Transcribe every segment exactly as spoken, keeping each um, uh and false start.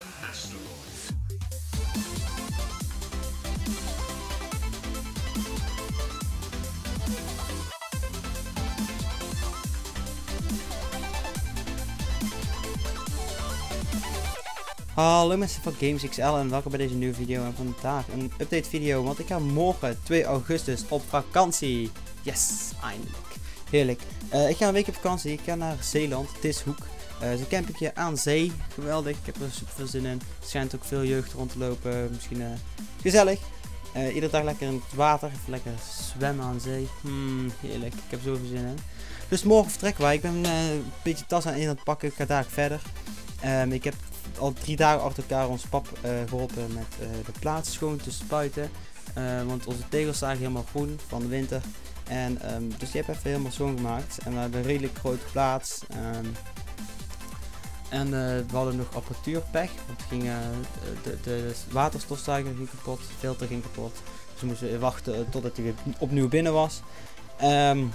Hallo mensen van Games X L en welkom bij deze nieuwe video. En vandaag een update video, want ik ga morgen twee augustus op vakantie. Yes, eindelijk. Heerlijk. Uh, ik ga een week op vakantie, ik ga naar Zeeland, Tishoek. Uh, het is een campingje aan zee, geweldig, ik heb er super veel zin in. Er schijnt ook veel jeugd rond te lopen, misschien uh, gezellig. Uh, iedere dag lekker in het water, even lekker zwemmen aan zee. Hmm, heerlijk, ik heb zoveel zin in. Dus morgen vertrekken wij, ik ben uh, een beetje tas aan in aan het pakken, ik ga daar verder. Um, ik heb al drie dagen achter elkaar ons pap uh, geholpen met uh, de plaats schoon te spuiten. Uh, want onze tegels zagen helemaal groen van de winter. En, um, dus die heb ik even helemaal schoongemaakt. En we hebben een redelijk grote plaats. Um, en uh, we hadden nog apparatuurpech. Want ging, uh, de, de waterstofzuiger ging kapot, de filter ging kapot. Dus we moesten wachten totdat hij weer opnieuw binnen was. Um,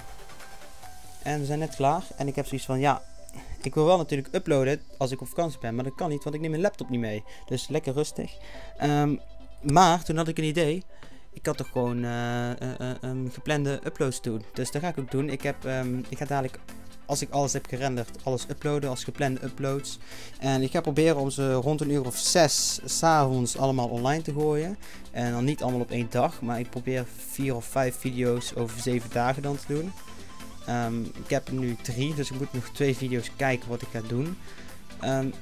en we zijn net klaar. En ik heb zoiets van, ja, ik wil wel natuurlijk uploaden als ik op vakantie ben, maar dat kan niet, want ik neem mijn laptop niet mee. Dus lekker rustig. Um, maar toen had ik een idee. Ik kan toch gewoon uh, uh, uh, um, geplande uploads doen. Dus dat ga ik ook doen. Ik, heb, um, ik ga dadelijk, als ik alles heb gerenderd, alles uploaden als geplande uploads. En ik ga proberen om ze rond een uur of zes 's avonds allemaal online te gooien. En dan niet allemaal op één dag, maar ik probeer vier of vijf video's over zeven dagen dan te doen. Um, ik heb er nu drie, dus ik moet nog twee video's kijken wat ik ga doen. Um,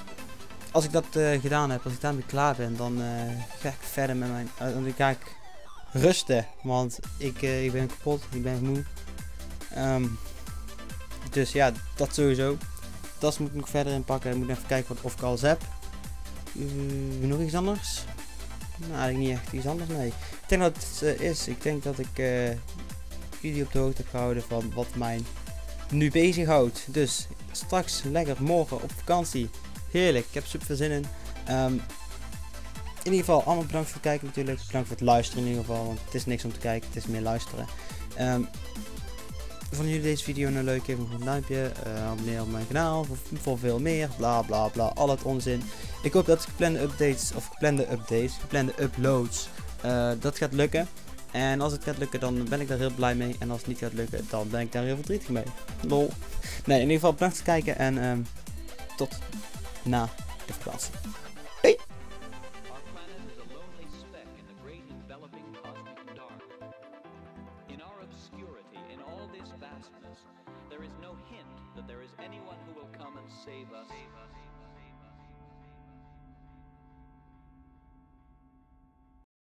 als ik dat uh, gedaan heb, als ik daarmee klaar ben, dan uh, ga ik verder met mijn... Uh, dan ga ik rusten, want ik, uh, ik ben kapot, ik ben moe. Um, dus ja, dat sowieso. Tas moet ik nog verder inpakken, ik moet even kijken wat, of ik alles heb. Uh, nog iets anders? Nou, eigenlijk niet echt iets anders, nee. Ik denk dat het uh, is, ik denk dat ik... Uh, jullie op de hoogte heb gehouden van wat mij nu bezighoudt. Dus straks lekker morgen op vakantie. Heerlijk, ik heb super veel zin in. Um, in ieder geval allemaal bedankt voor het kijken natuurlijk. Bedankt voor het luisteren in ieder geval, want het is niks om te kijken, het is meer luisteren. Um, vonden jullie deze video nou leuk? Geef me een duimpje, uh, abonneer op mijn kanaal voor, voor veel meer, bla bla bla, al het onzin. Ik hoop dat geplande updates, of geplande updates, geplande uploads, uh, dat gaat lukken. En als het gaat lukken, dan ben ik daar heel blij mee. En als het niet gaat lukken, dan ben ik daar heel verdrietig mee. Lol. Nee, in ieder geval bedankt voor het kijken. En um, tot na de vakantie.